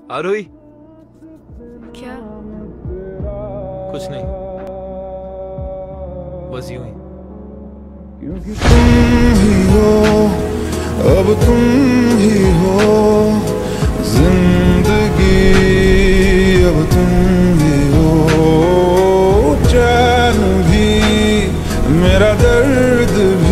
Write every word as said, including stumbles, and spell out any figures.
आरोही। क्या? कुछ नहीं, बस यूं ही। क्योंकि तुम ही हो, अब तुम ही हो जिंदगी, अब तुम ही हो चैन भी, मेरा दर्द भी।